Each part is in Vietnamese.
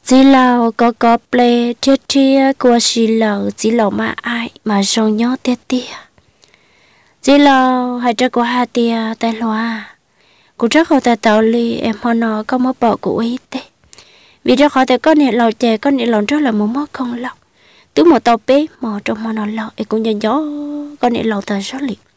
chỉ lâu có ple chết chia của chỉ lâu mà ai mà song nhớ tiết tia chỉ lâu hay cho của hai tia tay loa cũng rất khó tạo li em họ nó có một bộ của ý tê vì rất khó con này lầu chè con này lầu rất là muốn mất không lầu cứ một tàu bé mà trong họ nó lầu em cũng nhớ con này lầu thật rất liệt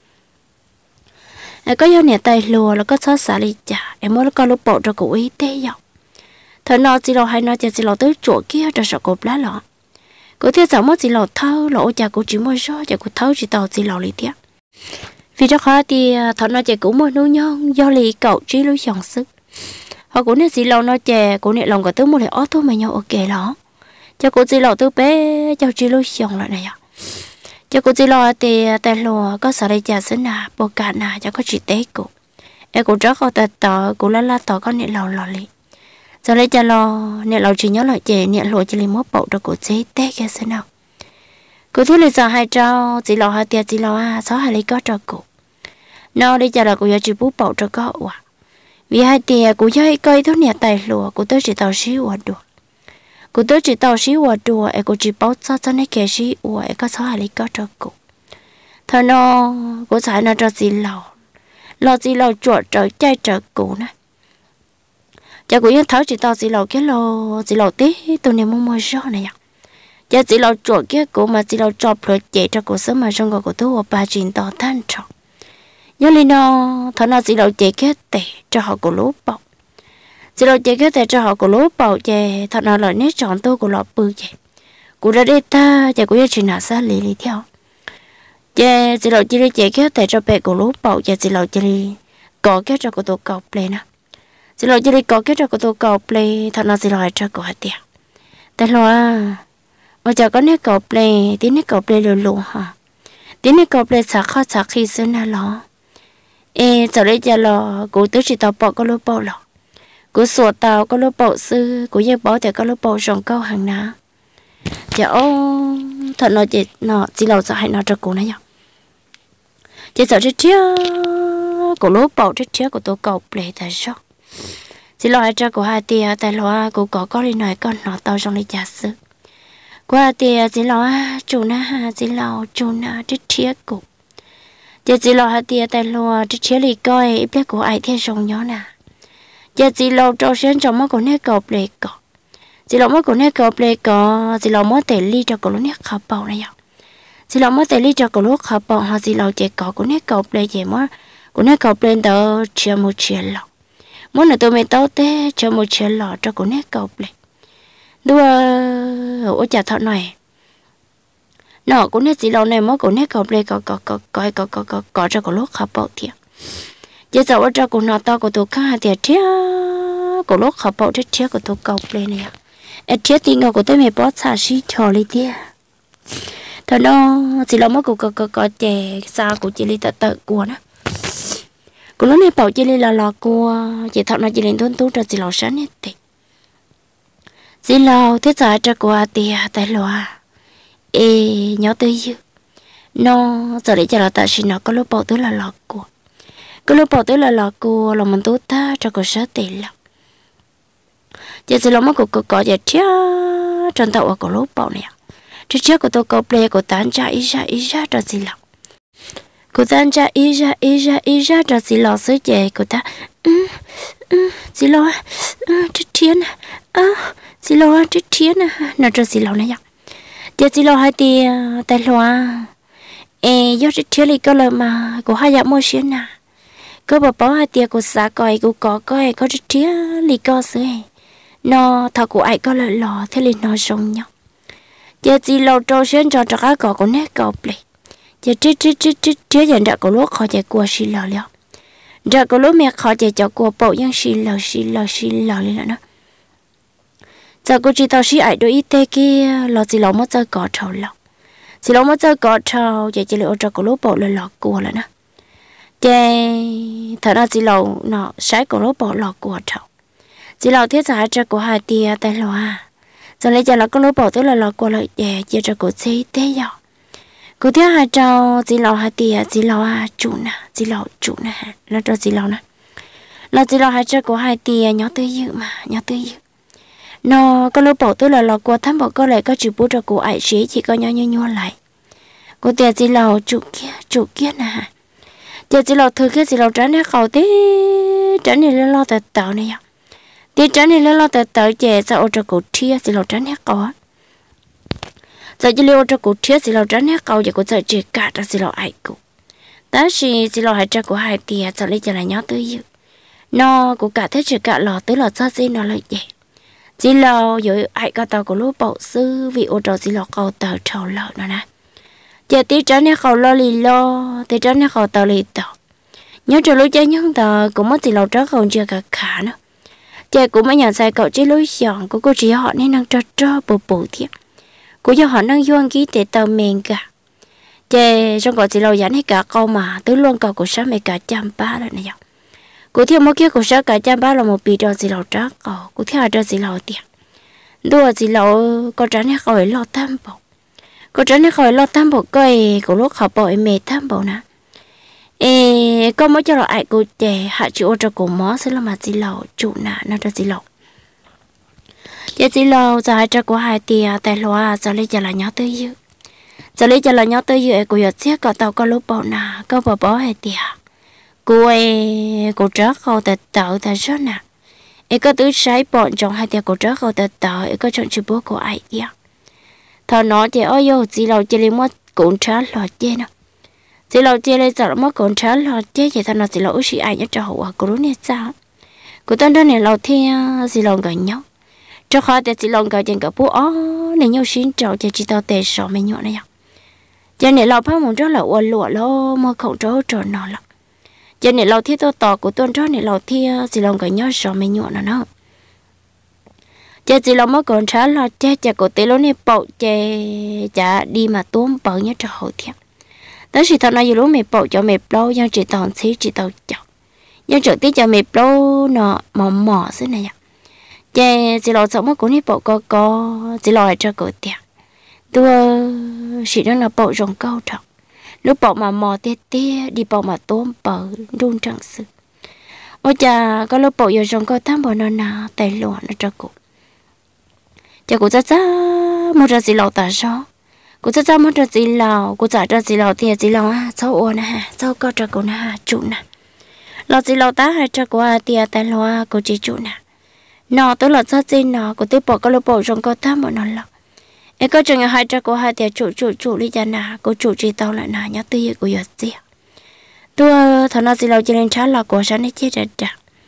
có do nè tay lùa là có sót xả đi chả em mới có lúc bộ cho của ý tê dọc thời nó chỉ lo hay nó chỉ lo tới chỗ kia cho sợ cột lá lọ cô thiết sao mất chỉ lo thâu lỗ chả cô chỉ mua số chả cô thâu chỉ tàu chỉ lo lý tiếc vì đó khó thì thời nó chỉ cũng mua nuôi nhon do lý cậu trí lối chọn sức họ cũng nên chỉ lo nó chè cũng nên lòng cả thứ mua lại ót thôi mà nhau ok đó cho cô chỉ lo thứ bé cho trí lối chọn lại này à cho cô chỉ lo thì tay lùa có sợ đây chả xin à bộ cả nà cho có chỉ tế cô em cũng rất khó tờ cũng la tờ có nên lò lì giờ lấy cho lo nè lo chỉ nhớ lại chị nè lo chỉ lấy mốt bộ rồi của chế té kia xem nào cô thứ lấy giờ hai trâu chỉ lo hai tia chỉ lo sáu hai lấy có cho cô nó đi cho là cô giờ chỉ bút bộ cho có à vì hai tia cô chơi cây thứ nè tài lùa cô tới chỉ tàu xíu à đùa cô tới chỉ tàu xíu à đùa em cô chỉ báo cho này kia xíu em có sáu hai lấy có cho cô thôi nó cô xài nó cho chỉ lo chuột trở chạy trở cô này cha của yên tháo chỉ tao chỉ lầu cái lò chỉ lầu tí tôi nên mua rau này ạ cha chỉ lầu chuột cái của mà chỉ lầu chọc rồi chạy cho cuộc sống mà trong gọi của tôi bà chuyện tao than trọng nhớ lên nó thằng nào chỉ lầu chạy cái tệ cho họ của lúa bọc chỉ lầu chạy cái tệ cho họ của lúa bọc chạy thằng nào lại nét chọn tôi của lọ bự chạy của ra đây ta cha của yên chuyện nào xa lì theo cha chỉ lầu chỉ chạy cái tệ cho bè của lúa bọc cha chỉ lầu chỉ có cái cho của tôi cọc lên nè chỉ lo chỉ đi có cái cho của tôi cầu play thật nó chỉ lo cho của hạt tiệtแต่lo mà giờ có nét cầu play tí nét cầu play luôn hả tí nét cầu play sạc khi xin là lo giờ đây giờ lo của tôi chỉ tao bỏ có lúa bao lọ của sổ tao có lúa bao sư của giang bỏ thì có lúa bao rong câu hàng ná giờ thật nó chỉ lo sợ hay nó cho cô này nhở chỉ sợ chết chết của lúa bao chết của tôi cầu play tại sao chỉ lo cho của hai tia tại lo của có đi nói con nó tao trong đi trả sự qua tia chỉ lo chủ na chỉ lo chủ na chết chết của chỉ lo hai tia tại lo chết chết đi coi biết của ai theo trong nhỏ nè chỉ lo cho sen trong mắt của nét cọp lệ cọ chỉ lo mắt của nét cọp lệ cọ chỉ lo mắt tệ ly cho của nó nét khập bầu này ạ chỉ lo mắt tệ ly cho của nó khập bầu họ chỉ lo chạy cọ của nét cọp lệ vậy mà của nét cọp lên tờ chia một chia lọ muốn là tôi mới tao té cho một chia lọ cho cô nét cọp lên đua ở chả thọ này nó cũng nét gì lâu này mới cô nét cọp lên có cho cô lúc khập bậu thiệt giờ cháu cho cô nó tao của tôi khá thiệt thiệt cô lúc khập bậu thiệt của tôi cọp lên này em thiệt thì ngồi của tôi mới bỏ xả xí cho đi thiệt thôi nó chỉ lâu mới cô chè sao của chị đi tự của nó cô nói này bảo chị là lò cô chị thọ nó chị lên thôn tú cho chị lò sáng hết tị chị lò thế giờ cho cô tia tại lò nhớ tới dư nó giờ để cho nó tại xin nó có lúc bảo tới là lò cô có lúc bảo tới là lò cô là mình tú ta cho cô sát tị lắm chị chỉ lòng mà cô có vậy chứ trong tàu của lúc bảo này trước của tôi có play của tán cha ý ra cho chị lò cô ta cha ý ra cho chị lo sới chè cô ta chị lo chết thiên chị lo chết thiên nó cho chị lo này nhá giờ chị lo hai tia tay lo do chết thiên thì có lời mà cô hai dạng mua xuyên nè cô bảo hai tia cô xả coi cô có coi có chết thiên thì có sới nó thằng của ai có lời lò thế thì nó sống nhau giờ chị lo cho xuyên cho các cỏ của nét cọp lại giờ chết giờ đã có lúc khó chạy qua xì lò liệu đã có lúc mẹ khó chạy cho qua bộ nhưng xì lò lên nữa giờ cô chỉ tao xì ai đôi ít tê kia lò xì lò mất giờ cỏ trâu lò xì lò mất giờ cỏ trâu giờ chỉ lựa cho có lúc bộ lên lò cua lại nữa thật ra xì lò nó sai có lúc bộ lò cua trâu xì lò thiết giải cho cô hai tia tay lò giờ lấy giờ là có lúc bộ tức là lò cua lại để chia cho cô xí tê dọ cô thứ hai trâu chỉ lò hai tia chỉ lò chủ nè nó cho chỉ lò nè là chỉ lò hai trâu của hai tia nhớ tới dự mà nhớ tới dự nó có lúc bảo tôi là lò qua thăm bảo có lại có chữ bút cho cô ai xí chỉ có nhau lại cô tiền chỉ lò chủ kia nè tiền chỉ lò thứ kia chỉ lò tránh này khẩu tí tránh này lo tờ tờ này tiền tránh này lo tờ tờ chè sao cho cô chia chỉ lò tránh này có giờ chỉ lò cho cô chia chỉ lò tránh này khẩu giờ cô sợ chỉ cả ra chỉ lò ai cô đó chỉ lò hai cho cô hai tiền giờ lấy giờ là nhớ tới dự nó cô cả thế chỉ cả lò tới lò sao gì nó lại vậy chỉ lò rồi ai có tàu của lúc bảo sư vì ô tô chỉ lò cầu tàu trâu lợn nữa nè giờ tí tránh này khẩu lo lì lo tí tránh này khẩu tàu lì tàu nhớ cho lúc chơi nhung tàu cũng mất chỉ lò trắng không chưa cả khả nữa giờ cũng mấy nhà xài cậu chỉ lối chọn của cô chỉ họ nên năng trơ bù thiệt cô cho họ năng doan ký để tàu mình cả giờ trong cậu chỉ lò dán hết cả câu mà tới luôn cậu của sáng mấy cả trăm ba rồi này cô theo một kia của sáng cả trăm ba là một bì đó chỉ lò trắng cậu cô theo đó chỉ lò tiền đua chỉ lò có tránh hay khỏi lo tam bộ có tránh hay khỏi lo tam bộ coi của lúc họ bỏ mẹ tam bộ nè có mới cho là ai cô trẻ hạ chịu cho cô mó sẽ là mà chỉ lò chủ nè nó cho chỉ lò giờ chỉ lò giờ hai cho cô hai tia tại loa giờ lấy giờ là nhớ tới dư giờ lấy giờ là nhớ tới dư cô giờ xét có tàu có lúc bỏ nè có bỏ hai tia cô trớ khâu tật tạo tại số nè có tứ sái bọn trong hai tia cô trớ khâu tật tạo có chọn chữ bố của ai tia thằng nó thì ôi yo chỉ lầu chỉ lấy mất cũng trả lọt chơi nè chỉ lầu chỉ lấy giờ mất cũng trả lọt chơi vậy thằng nó chỉ lầu chỉ ai nhớ cho hậu cô đúng nè sao cô tên đó này lầu thì chỉ lầu gần nhau cho khó thì chỉ lầu gần trên cả bố này nhau xin chào chỉ tao tệ sợ mấy nhọ này cho nên lầu phải muốn rất là uốn lụa lo mà không trốn nó lắm cho nên lầu thì tôi tỏ của tôi cho nên lầu thì chỉ lầu gần nhau sợ mấy nhọ nó cha chỉ là mất còn trả là cha của tê lối này bậu cha đi mà tốn bận nhớ cho hậu thiệt đó chỉ thằng này dù lúc mẹ bậu cho mẹ lâu nhưng chỉ toàn xí chỉ tàu chọc nhưng trực tiếp cho mẹ lâu nọ mò thế này cha chỉ lo sống mất của này bậu có chỉ lo cho cổ tiệt tôi chỉ đó là bậu rồng câu trọng lúc bậu mà mò tê đi bậu mà tốn bờ đun chẳng sự ôi cha có lúc bậu giờ rồng câu tham bờ nó tay lụa nó cho cổ cha cô cha một giờ gì lâu ta sao cô cha một giờ gì lâu cô cha gì lâu thì gì lâu cháu ôn ha cháu có cho cô na chủ nè lâu gì lâu ta hay cho cô thì tại lo cô chỉ chủ nè nó tôi là sao gì nó cô tiếp bỏ cái lỗ bộ trong cô tham một nó lắm em có chừng hai cho cô hai thì chủ đi ra nè cô chủ chỉ tao lại nè nhớ tư của giờ gì tôi thằng nó gì lâu cho nên trả là cô sáng nay chết rồi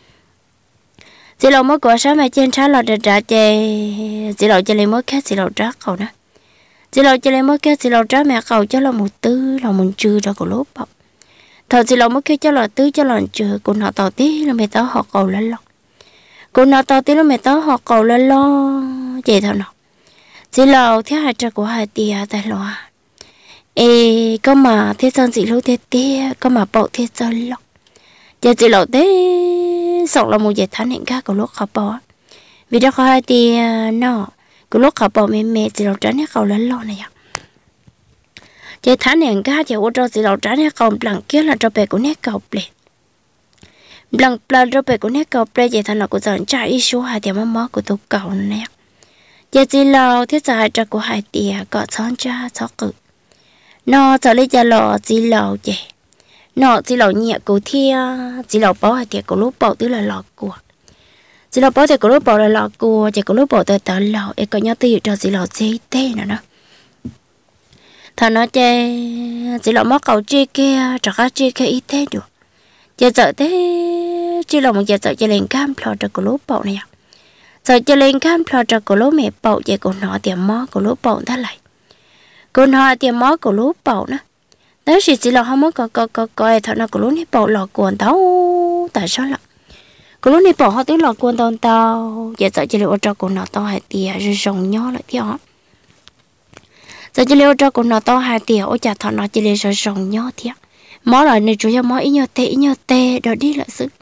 chỉ là mới có sáng mai trên trái là trả chỉ là chỉ lấy mới khác chỉ là trả cầu đó chỉ là chỉ lấy mới khác chỉ là trả mẹ cầu cho là một tư là một trừ ra của lốp bọc thật chỉ là mới khác cho là tư cho là trừ còn họ tàu tí là mẹ tao họ cầu lên lo còn họ tàu tí là mẹ tao họ cầu lên lo vậy thôi nào chỉ là thứ hai trả của hai tia tại lo có mà thế sao chỉ lúc thế tia có mà bộ thế sao lo giờ chỉ là thế sợ là một giờ tháng hiện khác của lúc họ bỏ vì đó có hai thì nó của lúc họ bỏ mẹ chỉ là tránh hết cầu lớn lo này giờ tháng hiện khác giờ ô tô chỉ là tránh hết cầu bằng kia là cho bé của nét cầu ple bằng là cho bé của nét cầu ple giờ thằng nào cũng dọn chạy ít số hai thì mó của tôi cầu này giờ chỉ là thiết giải cho của hai thì có chọn cha chọn cự nó cho lấy cho lò chỉ là vậy nó chỉ là nhẹ của thia chỉ là bỏ hai tiệt của lúc bỏ tức là lọ của chỉ là bỏ tiệt của lúc bỏ là lọ của chỉ của lúc bỏ tới tới lọ em có nhớ tiêu cho chỉ là chế tê nữa đó thằng nó chơi chỉ là mất cầu chơi kia cho các chơi kia ít thế được giờ sợ thế chỉ là một giờ sợ chơi lên cam plot cho của lúc bỏ này sợ chơi lên cam plot cho của lúc mẹ bỏ chỉ của nó tiệm mó của lúc bỏ ta lại của nó tiệm mó của lúc bỏ nữa đấy chỉ là không có thằng nào có lúc này bỏ lọt quần tao tại sao lắm có lúc này bỏ họ tiếng lọt quần tao giờ sợ chỉ liệu cho con nó tao hai tia rồi rồng nhỏ lại theo giờ chỉ liệu cho con nó tao hai tia ôi chả thằng nó chỉ liệu rồi rồng nhỏ theo mó lại này chủ yếu mó ít nhau tê đó đi là sức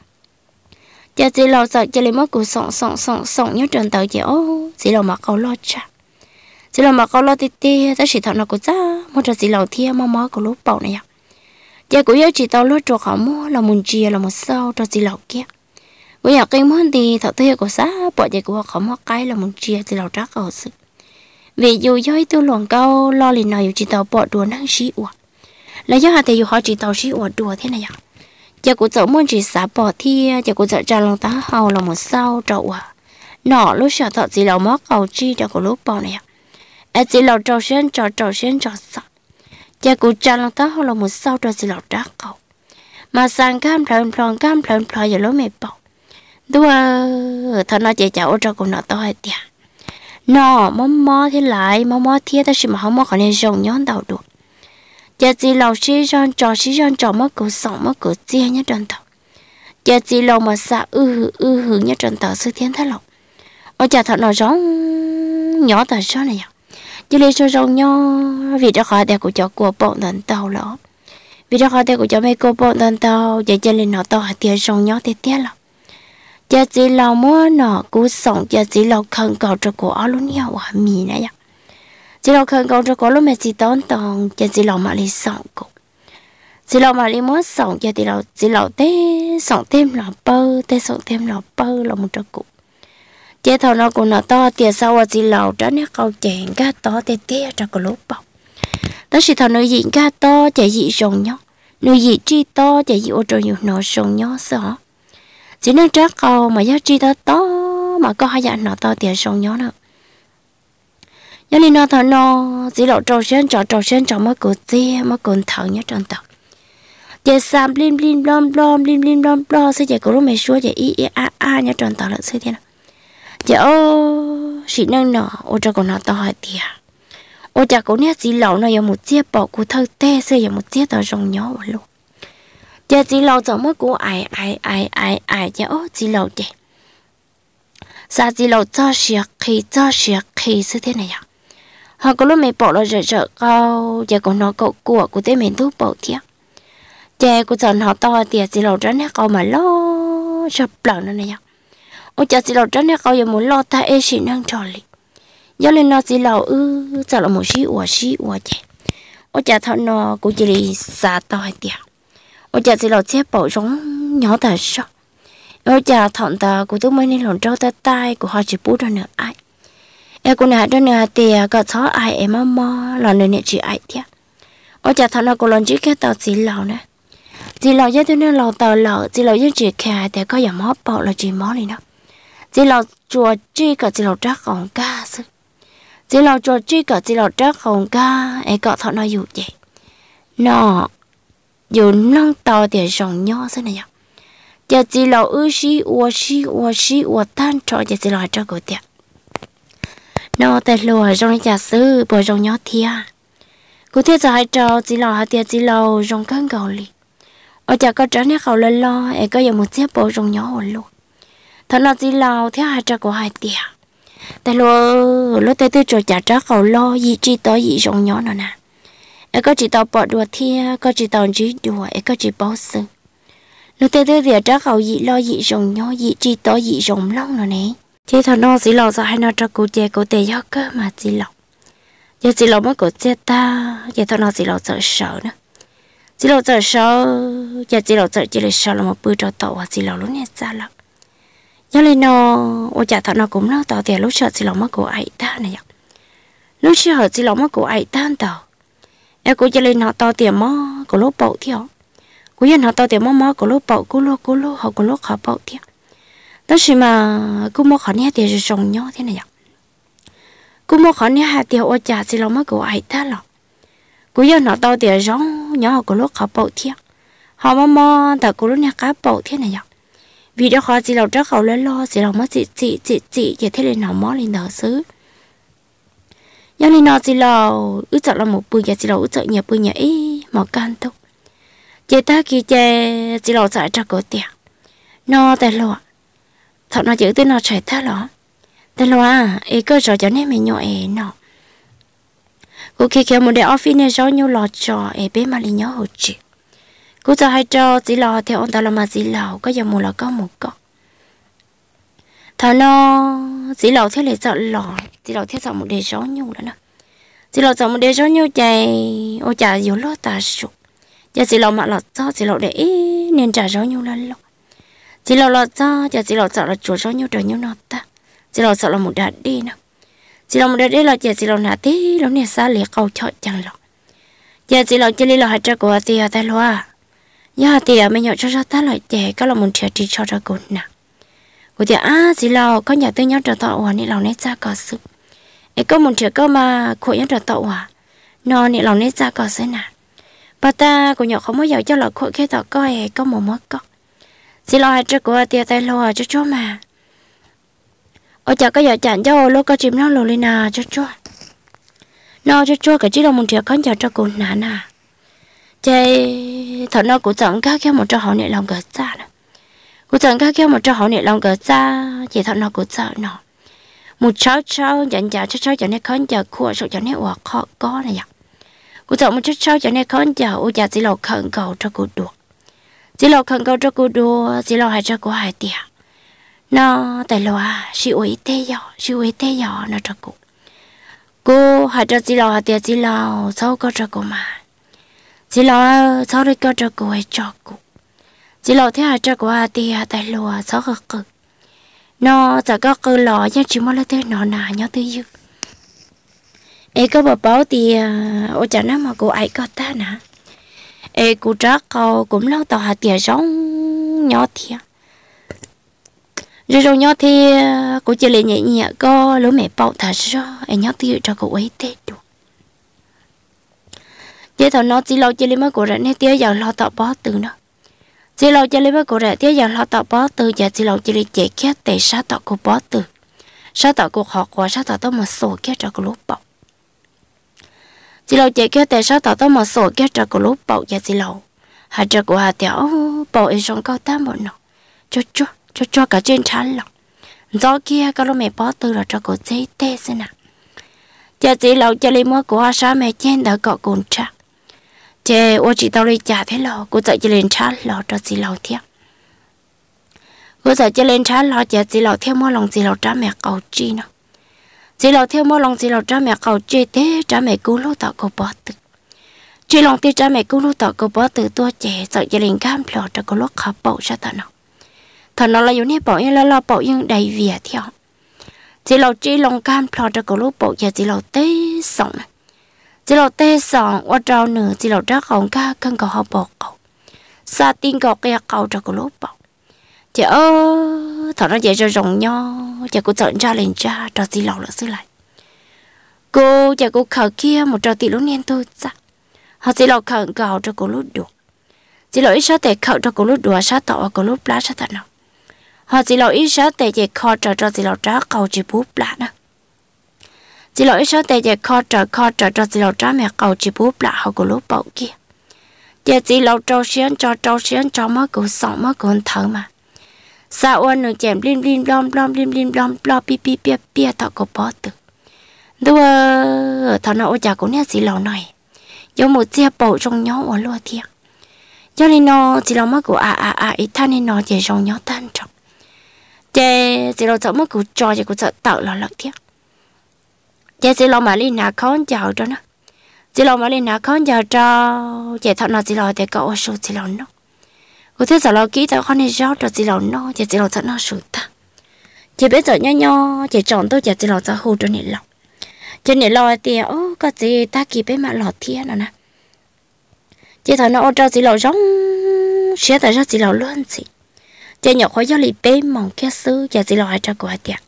giờ chỉ là sợ chỉ liệu mó cụ sòng nhớ trần tàu chỉ chỉ là mặc câu lo chả chỉ là mặc câu lo tê ta chỉ thằng nó cũng ra một giờ chỉ là thia mó của lúc bảo này giờ cũng nhớ chỉ tao lúc cho họ mua là một chia là một sau cho chỉ là kia bây giờ cái món thì thật thế của xã bỏ chạy của không có cái là một chia thìเราchắc ở sự vì dù dối tôi luồng câu lo liền nào dù chỉ tàu bỏ đùa năng sĩ ủa là do họ thì dù họ chỉ tàu sĩ ủa đùa thế này à giờ của cháu muốn chỉ xã bỏ thi giờ của cháu ra lòng tá hầu là một sao trâu à nọ lúc sợ thật gì là móc cầu chi cho của lúc bỏ này à chỉ là trâu sen trò sợ giờ của cha lòng tá hầu là một sao trâu chỉ là trắc cầu mà sang cam giờ lúc mẹ bỏ đua thằng nó chạy cháu cho con nó to hay tiệt nó mò thế lại mò thế ta chỉ mà không mò còn nên dùng nhón đầu được giờ chỉ lâu xí rong trò mất cổ sống mất cổ chia nhá trần tàu giờ chỉ lâu mà xa hưởng nhá trần tàu sư thiên thái lộc ở chả thật nó giống nhỏ tại sao này chứ lấy cho rong nhỏ vì đó khỏi đẹp của cháu của bọn tần tàu đó vì đó khỏi đẹp của cháu mấy cô bọn tần tàu giờ cho lên nó to hạt tiền rong nhỏ thế tiếc lắm giờ chỉ lâu mua nó cú sống giờ chỉ lâu khẩn cầu cho cổ áo luôn nhau à mì này ạ chỉ lâu khẩn cầu cho cổ lúc mẹ chỉ tón tòng giờ chỉ lâu mà đi sống cổ chỉ lâu mà đi mua sống giờ chỉ lâu té sống thêm là bơ té sống thêm là bơ là một trò cụ giờ thằng nó cũng nó to tiền sau à chỉ lâu đó nè câu chèn cá to té té cho cổ lúc bọc đó chỉ thằng nó gì cá to chạy gì rồng nhóc nuôi gì chi to chạy gì ô tô nhiều nó rồng nhóc sợ chỉ nên trắc câu mà giá trị to mà có hai dạng nó to tiền sông nhó nữa cho nên nó thằng nó chỉ lộ trâu sen trâu mới cột xe mới cột thằng nhá tròn tàu giờ sam blim blom sẽ chạy cổ lúc mày xua chạy a nhá tròn tàu là sẽ thế nào giờ ô chỉ nên nó ô cho con nó to hai tiền ô chả cổ nét chỉ lộ nó有một chiếc bỏ của thơ tê sẽ有một chiếc tàu sông nhó luôn giờ chỉ lâu chẳng mới của ai chứ ô chỉ lâu chứ sao chỉ lâu cho sạc khi như thế này à họ có lúc mày bỏ là sợ câu giờ còn nó cậu của thế mình thuốc bỏ thiệt giờ của chọn họ to thì chỉ lâu tránh hết câu mà lo sập lần nữa này à ô giờ chỉ lâu tránh hết câu giờ muốn lo ta e xin năng trò li giờ lên nó chỉ lâu giờ là một xí ủa chứ ô giờ thằng nó cũng chỉ đi xa to thiệt ôi cha chỉ là chết bỏ giống nhỏ ta sao ôi cha thọn ta của tôi mới nên lòng trâu ta tai của họ chỉ bút ra nữa ai em cô này ra nữa thì có chó ai em mò là nơi này chỉ ai thế ôi cha thọn nó của lần chỉ cái tàu chỉ lầu nè chỉ lầu với tôi nên lầu tàu lầu chỉ lầu với chỉ khe thì có giảm móp bỏ là chỉ mó này đó chỉ lầu chùa chỉ cả chỉ lầu trắc còn ca sư chỉ lầu chùa chỉ cả chỉ lầu trắc còn ca em có thọn nó dụ vậy nó dù nông tàu để rong nhỏ thế này giờ chỉ là ua tan trọ giờ chỉ là cho cô tiệt nó tại lùa rong nhà sư bồi rong nhỏ thia cô thiết giờ hai trò chỉ là hai tiệt chỉ là rong cân gạo li ở chả có trò này khẩu lên lo em có giờ một chiếc bồi rong nhỏ ở luôn thật là chỉ là theo hai trò của hai tiệt tại lùa lúc tới trò chả trò khẩu lo gì chi tới gì rong nhỏ nữa nè em có chỉ tàu bỏ đùa thia có chỉ tàu chỉ đùa em có chỉ bao sự lúc tới việc trắc khẩu dị lo dị rồng nhỏ dị chỉ tỏ dị rồng lông rồi nè thì thằng nó chỉ lo cho hai nó cho cô tè gió cơ mà chỉ lo giờ chỉ lo mới cô tè ta giờ thằng nó chỉ lo sợ nữa chỉ lo sợ giờ chỉ lo chỉ là sợ là một bữa trò tàu chỉ lo lúc này xa lắm giờ lên nó ôi chả thằng nó cũng lo tàu tiền lúc sợ chỉ lo mới cô ai ta này lúc sợ chỉ lo mới cô ai ta tàu em cô cho lên họ to tiền mò cô lốp bậu theo cô yên họ to tiền mò cô lốp bậu cô lô họ cô lốp họ bậu theo đó là mà cô mua khó nhé tiền rồng nhau thế này ạ cô mua khó nhé hạt tiền ôi chả chỉ là mới cô ai ta lọ cô yên họ to tiền rong nhỏ họ cô lốp họ bậu theo họ mò tại cô lốp nhà cá bậu thế này ạ vì đó khó chỉ là rất khẩu lên lo chỉ là mới chị vậy thế nên họ mò lên đỡ xứ nhưng nên nó chỉ là ước chọn là một bữa chỉ là ước chọn nhiều bữa nhiều ý mà can thôi chị ta khi chị chỉ là chạy cho cổ tiền nó tại lo thật nó chữ tên nó chạy ta lo tại lo ấy cơ sở cho nên mình nhỏ ấy nó cô khi một đại office này rõ nhiều lọt trò ấy bé mà đi nhớ hồ chị cô cho hai trò chỉ là theo ông ta là mà chỉ là có giờ một là có một con thằng nó chỉ lầu theo lệ chọn lò chỉ lầu theo chọn một đề gió nhu nữa nè chỉ lầu chọn một đề gió nhu chạy ô chả yếu lo ta sụp giờ chỉ lầu mà lọt cho chỉ lầu để nên trả gió nhu lên lọ chỉ lâu lo cho chỉ lâu sợ là chuột gió nhiều trời nhiều nọ ta chỉ lâu sợ là một đợt đi nè chỉ lâu một đợt đi là chỉ lâu nã tí lúc này xa liệt câu chọi chẳng lọ chỉ lâu chỉ là hai trái của tia tay loa giờ tia mình nhọ cho ta lại trẻ có là một trẻ chỉ cho ra cột nè của tia chỉ lâu có nhà tôi nhớ trở tọa hòa này lâu này xa có sự ấy có một trẻ có mà khổ nhớ trở tọa hòa nó này lâu này xa có sự nè bà ta của nhỏ không có giàu cho là khổ khi tọa coi có một mớ có chỉ lo hai trái của tia tay loa cho mà ở chợ có giờ chặn cho lúc có chim nó lùi lên à cho nó cho cái chỉ là một triệu con cho cô nà nà chơi thật nó cũng chẳng khác theo một trò họ này lòng gỡ xa nè cũng chẳng khác theo một trò họ này lòng gỡ xa chỉ thật nó cũng sợ nó một cháu dặn dò cho nên con giờ khua sợ cho nên hoặc khó có này vậy cũng chẳng một cháu cho nên con giờ ôi giờ chỉ là khẩn cầu cho cô đùa chỉ là khẩn cầu cho cô đùa chỉ là hai cho cô hai tiền nó tại loa siêu ý tế nhỏ nó cho cô hai cho chỉ là tiền chỉ là sau có cho cô mà chỉ là sau đây có cho cô hay cho cô chỉ là thế hai cho cô hai tiền tại loa sau có cực nó chỉ có cơ lò nhưng chỉ mới là thế nó nà nhớ tư dư ấy có bảo bảo thì ô chả nó mà cô ấy có ta nè ấy cô chắc cô cũng lâu tao hai tiền giống nhỏ thiệt rồi nhau thì cô chỉ lấy nhẹ nhẹ có lối mẹ bảo thà cho anh nhau thì cho cô ấy tết được thế thằng nó chỉ lâu chỉ lấy mấy cô rẻ nên tiếc giờ lo tạo bó từ nó chỉ lâu chỉ lấy mấy cô rẻ tiếc giờ lo tạo bó từ giờ chỉ lâu chỉ lấy chạy két để sát tạo cô bó từ sát tạo cô họ quá sát tạo tới một số két cho cô lúc bảo chỉ lâu chạy két để sát tạo tới một số két cho cô lúc bảo giờ chỉ lâu hai cho cô hai tiểu bảo ấy trong cao tam bọn nó cho cả trên trán lọc gió kia có lúc mẹ bó tư là cho cô dây tê xem nào cha chỉ lâu cho lấy mua của sáng mẹ chen đã cọ cồn trà chè ô chị tao lấy trả thế lò cô dạy cho lên trán lò cho chị lâu thiệt cô dạy cho lên trán lò chè chị lâu theo mua lòng chị lâu trả mẹ cầu chi nó chị lâu theo mua lòng chị lâu trả mẹ cầu chi thế trả mẹ cứu lúc tạo cô bó tư chị lòng tiêu trả mẹ cứu lúc tạo cô bó tư tua chè dạy cho lên cam lò cho cô lúc khó bầu ra tao nó thằng nó là giống như bảo yên là bảo yên đầy vỉa theo chỉ là chỉ lòng cam plot cho cô lúc bảo giờ chỉ là tê sòng chỉ là tê sòng qua trâu nửa chỉ là trắc hỏng ca cân cầu họ bỏ cầu sa tin cầu kia cầu cho cô lúc bảo chị thằng nó vậy cho rồng nho chị cô chọn ra lên ra cho chỉ là xứ lại cô chị cô khờ kia một trò tỷ lúc niên tôi sao họ chỉ là khờ cầu cho cô lúc được chỉ là ít sát để khờ cho cô lúc đùa sát tọa cô lúc lá sát thật nào họ chỉ là ít sát để kho cho chỉ là trả cầu chỉ bút lạ nè chỉ là ít sát để kho cho chỉ là trả mẹ cầu chỉ bút lạ họ có lúc bảo kia chỉ là trâu xiên cho mới cũng sống mới cũng thở mà sao anh nó chèm lim blom pi thọ có bỏ từ đua thọ nó chả cũng nghe chỉ là này giống một chiếc bộ trong nhóm ở luôn thiệt cho nên nó chỉ là mới của ít than nên nó chỉ trong nhóm tan trọng chè chỉ là sợ mất cụ trò chỉ cụ sợ tạo là lợn thiệt chè chỉ là mà lên nhà con chào cho nó chỉ là mà lên nhà con chào cho chè thật nó chỉ là để cậu số chỉ là nó cụ thế sợ là kỹ tao con này rau cho chỉ là nó chè chỉ là thật nó sụt ta chè bây giờ nho chè chọn tôi chè chỉ là sợ hù cho nè lọ cho nè lọ thì có gì ta kịp với mà lọ thiệt nữa nè chè thật nó cho chỉ là giống sẽ tại sao chỉ là luôn gì chơi nhỏ khỏi gió lì bê mỏng kia xứ và chỉ lo cho quả tiệt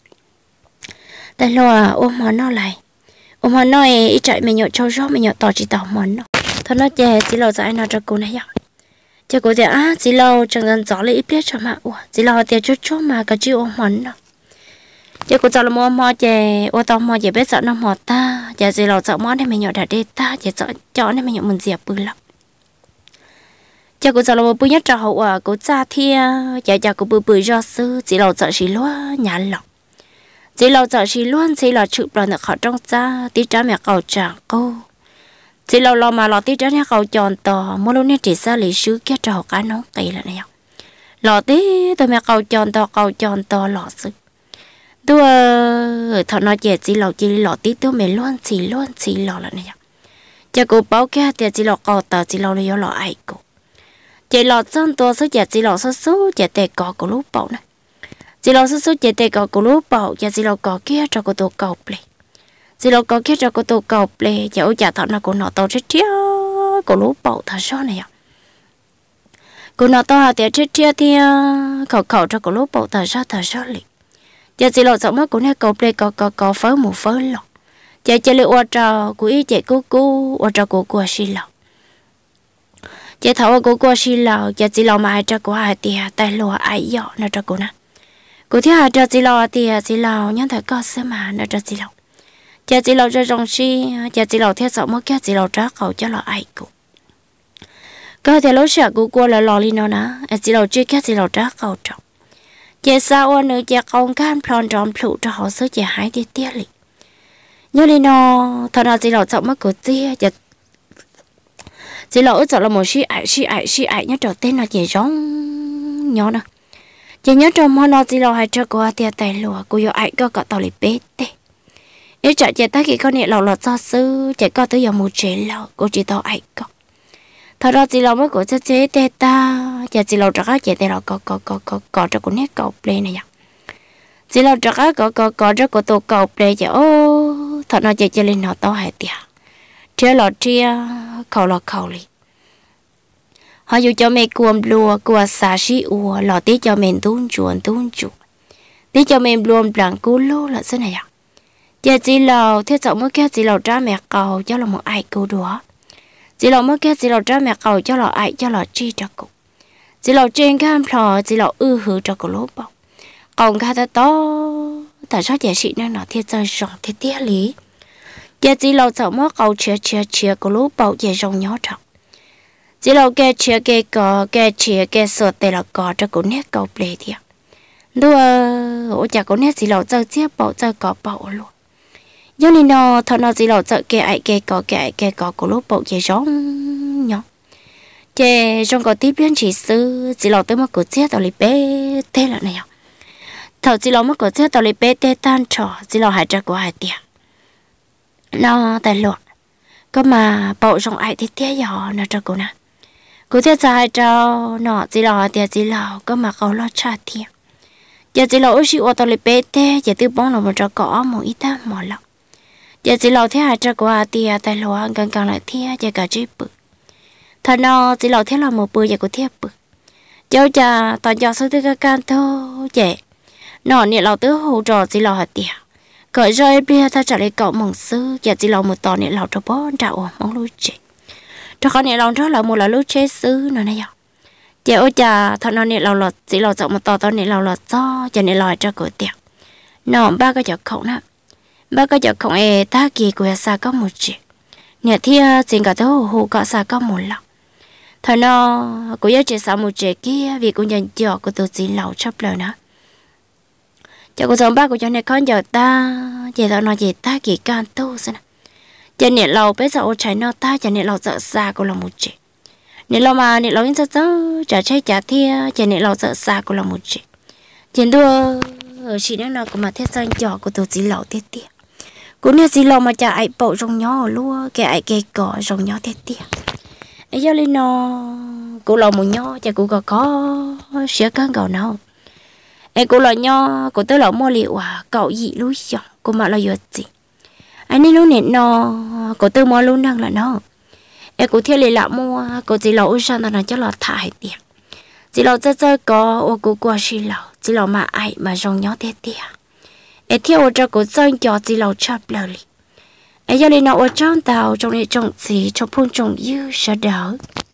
tại lo ôm họ nó lại ôm họ nói ít chạy mình nhọ trâu gió mình nhọ tỏ chỉ tỏ món nó thôi nó chơi chỉ lo dạy nó cho cô này vậy cho cô thì chỉ lo chẳng cần gió lấy ít biết cho mà chỉ lo tiệt chút mà cả chiêu ôm món nó cho cô cho là mua mò chơi ô tao mò chơi biết sợ nó mò ta và chỉ lo sợ món này mình nhọ đã đi ta chỉ sợ chó này mình nhọ mình dẹp bự lắm cha cô giờ là bữa nhất trò hậu cô cha thia cha cô bữa do sư chỉ là sợ xí loa nhà lọc chỉ là sợ xí luôn chỉ là chụp rồi được họ trong cha tí trả mẹ cầu trả cô chỉ là lo mà lo tí trả nhà cầu tròn to mỗi lúc này chỉ xa lý sứ kia trò cá nóng kỳ là này lo tí tôi mẹ cầu tròn to lọ sư tôi thọ nói chuyện chỉ lọ tí tôi mẹ luôn chỉ lọ là này cha cô báo kia thì chỉ lọ cầu tờ chỉ lọ lấy lọ ai cô chị lọ chân tua số giờ chị lọ số giờ tệ cọ của lúc bầu này chị lọ số giờ tệ cọ của lúc bầu giờ chị lọ cọ kia cho cô tổ cầu ple chị lọ cọ kia cho cô tổ cầu ple giờ ôi giờ thọ nó của nó tàu chết chết của lúc bầu thà sao này à cô nó tao thì chết chết thì khẩu khẩu cho cô lúc bầu thà sao liền giờ chị lọ sợ mất của nó cầu ple cọ phớ mù phớ lọ giờ chị lọ qua trò của ý chị cô qua trò của xì lọ chị thấu cô xì lọ giờ chị lọ mà cho cô hai tia tay lọ ai dọ nó cho cô nè cô thấy hai cho chị lọ tia chị lọ nhớ thấy có xem mà nó cho chị lọ giờ chị lọ cho rong xì giờ chị lọ theo sợ mất cái chị lọ trả khẩu cho lọ ai cô có thể lối sợ cô là lọ li nó nè chị lọ chưa cái chị lọ trả khẩu trọng chị sao nữa chị không can plan tròn phụ cho họ số chị hai tia li nhớ li nó thằng nào chị lọ sợ mất cô tia giờ chị lỡ sợ là một xí ải nhớ trò tên là chị giống nhỏ nè chị nhớ trong món nó chị lỡ hay cho cô tia tay lùa cô yêu ải có cả tàu lì bê tê nếu chợ chị ta khi con nè lọ cho sư chị có tới giờ một chế lọ cô chỉ tao ải có thật ra chị lỡ mới của chế tê ta giờ chị lỡ cho các chị tê lọ có cho cô nè cầu play này chị lỡ cho các có cho cô tô cầu play chị ô thật ra chị lên nó tao hay tia chia lọ chia khẩu lì họ dù cho mẹ cuồng lùa của xà xí ua lọ tí cho mình tuôn chuồn tí cho mình luôn bằng cú lô là thế này à giờ chỉ lọ thế sao mới kia chỉ lọ trả mẹ cầu cho là một ai cứu đùa chỉ lọ mới kia chỉ lọ trả mẹ cầu cho lọ ai cho lọ chi cho cụ chỉ lọ trên cam lọ chỉ lọ hử cho cụ lốp bọc còn cả ta to tại sao giờ chị nó thiết chơi rong thiết tía lý giờ chỉ lọ sợ mất cầu chia cụ lốp bọc giờ rong nhỏ trọng chỉ lọ cái chia cái cò cái chia cái sọt tê là cò cho cụ nét cầu plei thiệt đua ôi chả cụ nét chỉ lọ chơi chia bọc chơi cò bọc luôn do nên nó thằng nó chỉ lọ chơi cái cò cụ lốp bọc giờ rong nhỏ chè trong có tiếp biến chỉ sư chỉ lọ tới mất cụ chia tao lì bé thế là này à thầu chỉ lọ mất cụ chia tao lì bé tê tan trò chỉ lọ hại cho cụ hại tiệt nó tại lọ có mà bộ trong ai thì tiếc giờ nó cho cô nè cô tiếc dài cho nó chỉ lọ tiếc chỉ lọ có mà câu lo cha thiệt giờ chỉ lọ chỉ ô tô lấy bé thế giờ tư bóng là một trò cỏ một ít ta một lọ giờ chỉ lọ thế hai cho cô tiếc tại lọ càng lại thiệt giờ cả chỉ bự thà nó chỉ lọ thế là một bự giờ cô thiệt bự cháu cha toàn cho số tư can thôi vậy nó nè lọ tứ hồ trò chỉ lọ hạt tiệt cởi rơi bia ta trả lời cậu mong sư giờ chỉ lòng một tòa nè lòng cho bó trạo mong lưu chế cho con nè lòng đó là một là lưu chế sư nữa này giờ ôi cha thằng nó nè lòng lọt chỉ lòng rộng một tòa nè lòng lọt cho giờ nè lòi cho cửa tiệc nó ba cái chợ khổng nè ba cái chợ khổng e ta kỳ của xa có một chuyện nè thia xin cả thứ hồ có xa có một lòng thằng nó của giờ chỉ sao một chuyện kia vì cũng nhận chợ của tôi chỉ lòng chấp lời nữa cho cô sống ba của cho nên con giờ ta chỉ tao nói gì ta kỳ can tu xem cho nên lâu bây giờ ô trái nó ta cho nên lâu sợ xa của là một chuyện nên lâu mà nên lâu những sao trả trái trả thia cho nên lâu sợ xa của là một chuyện chuyện đua ở chỉ nó cũng mà thiết sang trò của tôi chỉ lâu thiết tiệt cũng như chỉ lâu mà trả ai bộ rong nhỏ luôn cái ai cây cỏ rong nhỏ thiết tiệt ấy giờ lên nó cũng lâu một nhỏ cho cũng có sửa cán cầu nào em cô là nho cô tới là mua liệu cậu gì lúi chọn cô mà là gì anh ấy lúc này nó cô tới mua luôn đang là nó em cô theo lệ mua cô chỉ là ôi sao nó cho là thải tiền chỉ là chơi có ô cô qua xí lẩu chỉ là mà ai mà rong nhó thế tiền em theo cho cô chơi cho chỉ là chắp lời em giờ này nó ở trong tàu trong này trong gì trong phun trong dư sao đỡ